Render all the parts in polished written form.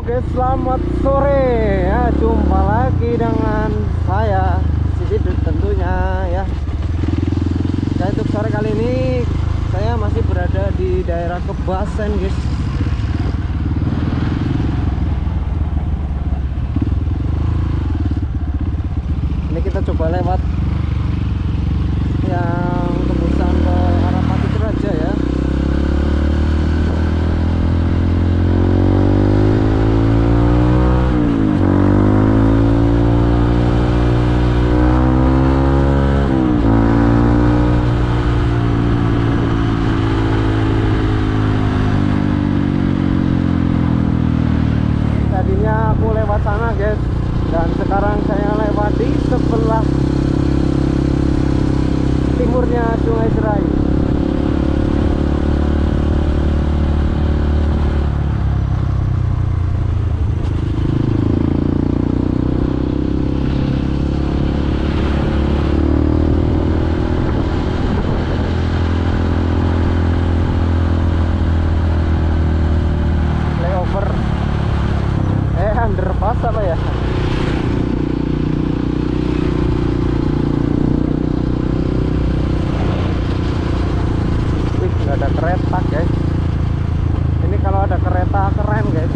Oke, selamat sore ya. Jumpa lagi dengan saya Sidit tentunya ya. Saya untuk sore kali ini saya masih berada di daerah Kebasen, guys. Ini kita coba lewat yang tembusan ke arah Pati Raja ya. Aku lewat sana, guys, dan sekarang saya lewat di sebelah timurnya Sungai Serai. Underpass apa ya? Wih, nggak ada kereta, guys. Ini kalau ada kereta keren, guys.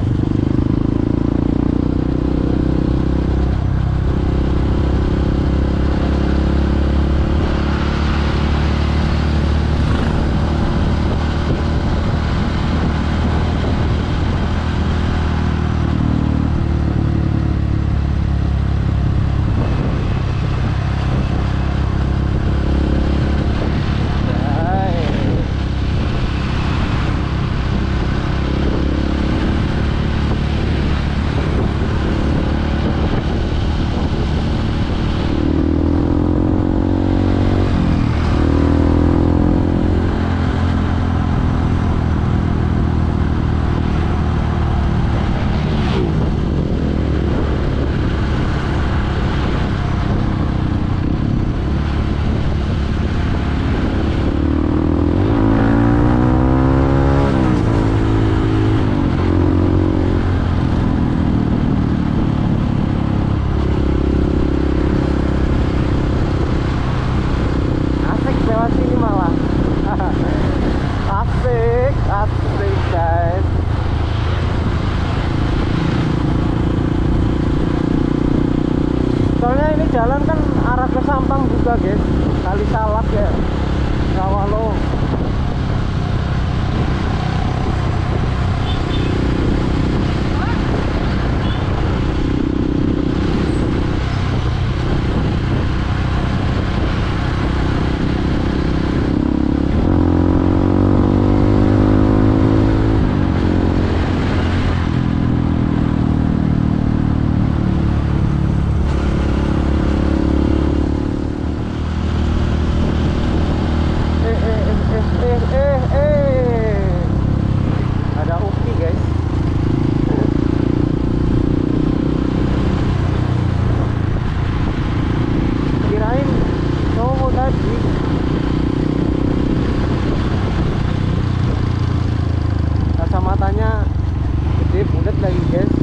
Asik guys. Soalnya ini jalan kan arah ke Sampang juga, guys. Kali Salak ya, Rawalo. Ada Uki, guys. Kirain cowok tadi. Kacamatanya gede bulat lagi, guys.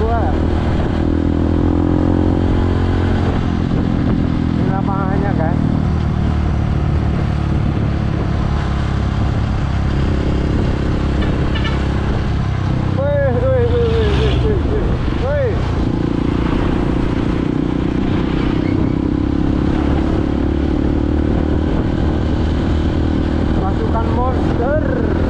gua. Ini lapangannya kan. Pasukan monster.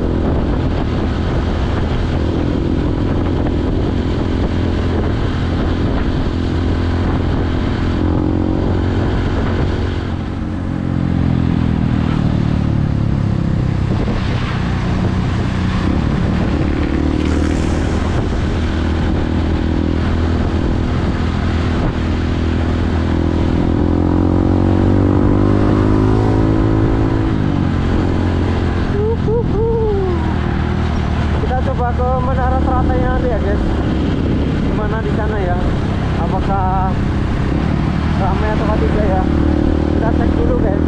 Kita coba ke Menara Teratainya nanti ya guys. Gimana di sana ya? Apakah ramai atau tidak ya? Kita cek dulu guys.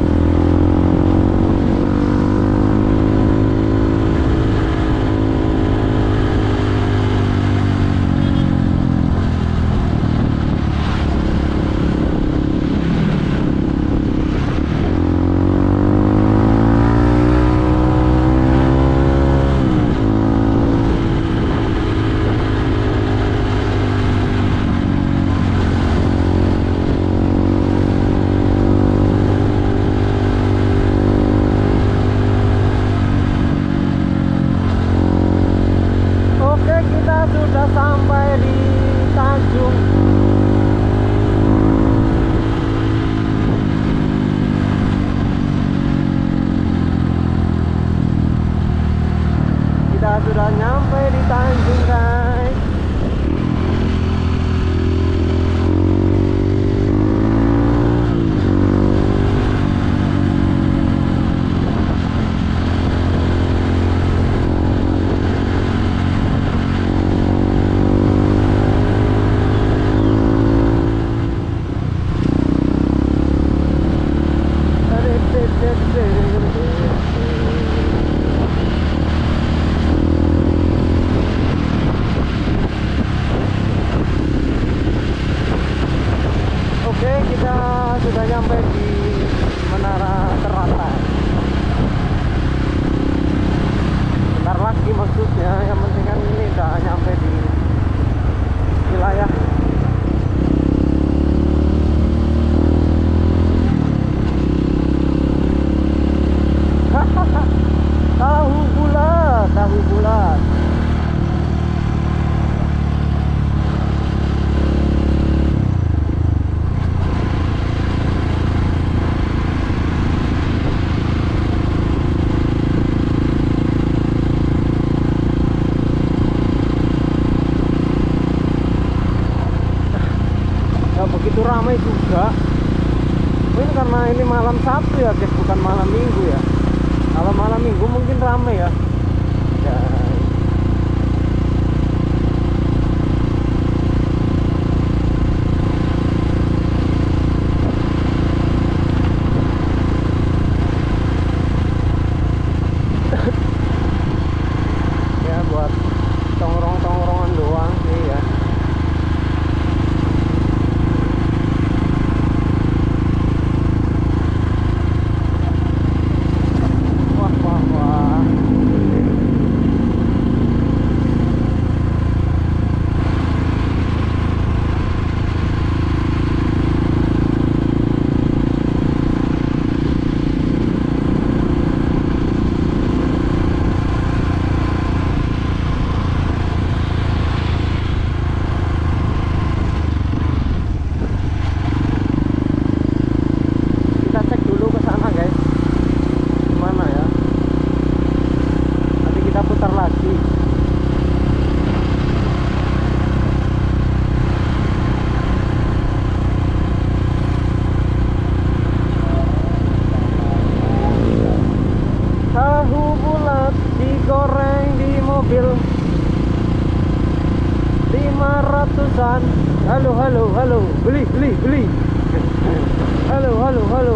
Oke, kita sudah sampai di Tanjung. Kita sudah nyampe di Tanjung guys. Oke, kita sudah nyampe di Menara Teratai. Bentar lagi maksudnya, yang penting kan ini udah nyampe di wilayah. Tahu bulat, tahu bulat. Gak begitu ramai juga. Ini karena ini malam Sabtu ya guys, bukan malam Minggu ya. Kalau malam Minggu mungkin ramai ya. Ya. Ya buat tongkrong-tongkrongan doang sih ya. Wah wah wah. Kita cek dulu ke sana guys. Gimana ya? Nanti kita putar lagi. Tahu bulat digoreng di mobil 500-an. Halo halo halo, beli beli beli. Halo halo halo.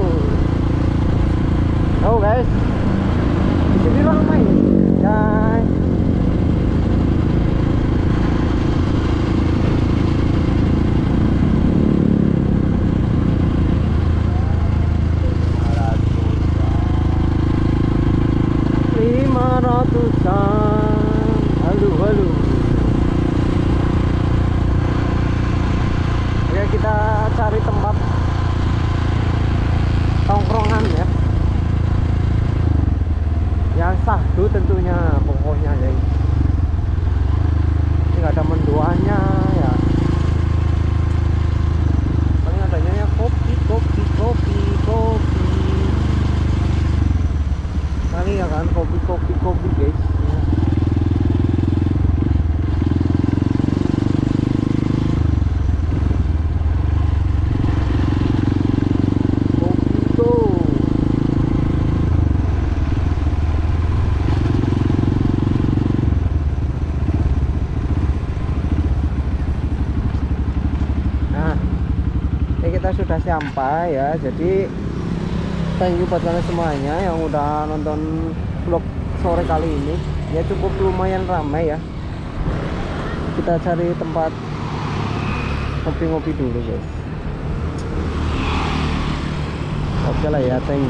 Oh guys, di sini ramai guys. teduh tentunya pokoknya guys. Ini nggak ada mendoannya ya, paling adanya ya kopi kali ya kan, kopi guys ya. Kita sudah sampai ya, jadi thank you buat kalian semuanya yang udah nonton vlog sore kali ini ya. Cukup lumayan ramai ya, kita cari tempat ngopi-ngopi dulu guys. Oke lah ya, thank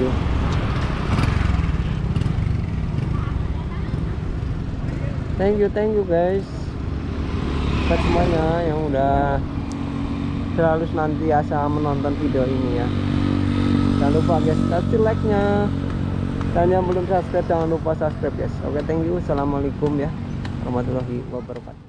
you guys buat semuanya yang udah selalu senantiasa menonton video ini ya. Jangan lupa guys kasih like nya, dan yang belum subscribe jangan lupa subscribe guys. Oke, thank you. Assalamualaikum ya warahmatullahi wabarakatuh.